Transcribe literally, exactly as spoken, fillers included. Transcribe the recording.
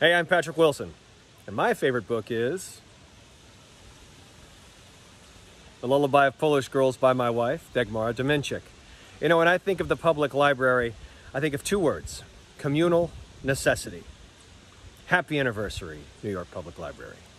Hey, I'm Patrick Wilson, and my favorite book is The Lullaby of Polish Girls by my wife, Dagmara Dominczyk. You know, when I think of the public library, I think of two words: communal necessity. Happy anniversary, New York Public Library.